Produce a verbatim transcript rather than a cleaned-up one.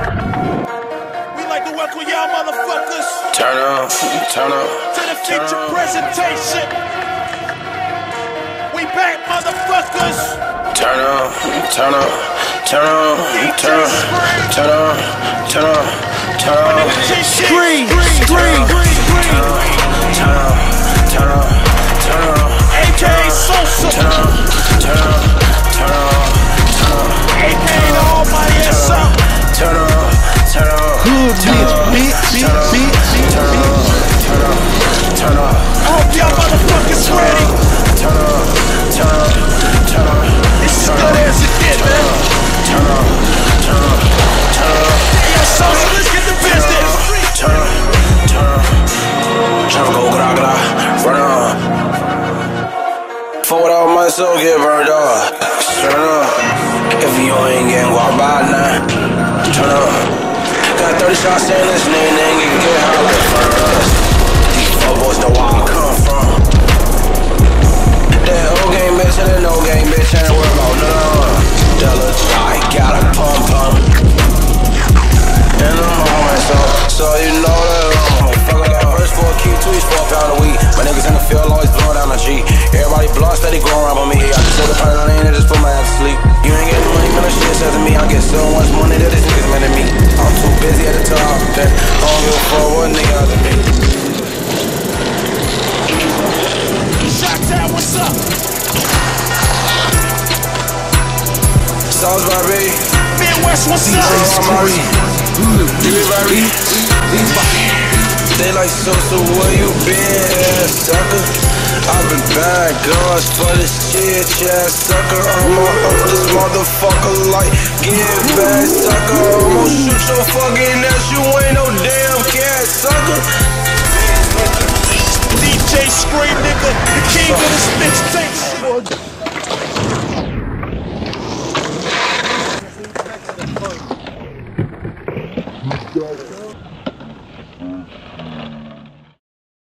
We like to welcome y'all motherfuckers. Turn up, turn up. To the feature presentation. We back, motherfuckers. Turn up, turn up, turn up, turn up, turn up, turn up, turn up. Scream, scream. Turn up, turn up, turn up, turn up. A K A Sosa. Turn up, turn up, turn up, turn up. A K A the almighty S up. Turn up, turn up. Good beat, beat, beat, beat, Turn up, turn up, turn up. I hope y'all motherfuckers ready. Turn up, turn up, turn up. It's as good as it get, man. Turn up, turn up, turn up. Hey, yo, Sosa, let's get the business. Turn up, turn up. Tryna go gra gra, run up. Fuck without my soul, get burned up. Turn up. If you ain't getting walked by now, turn up. Got thirty shots in this nigga, nigga, you can get high like a furnace. These fuck boys know where I come from. That old game bitch and that no game bitch ain't worried about none. Della I got a pump pump. And I'm on myself, so you know that I'm a fuck up. First four key, two each four pound a week. My niggas in the field always blowing down the G. Everybody blood steady growing around on me. I just took the pain on the end and just put my ass to sleep. You ain't getting money, man, that shit says to me. I get so much money that these niggas mad at me. I'm too busy at the top, then I don't give a fuck what nigga other me. Shot-Town, what's up? Sauce Barbie. Midwest, what's up? They like, so, so where you been, sucker? I've been bad guns for this shit, yeah, sucker. I'm up this motherfucker like, get back, sucker. I'ma shoot your fucking ass, you ain't no damn cat, sucker. D J Scream, nigga, the king of this mixtape. Go.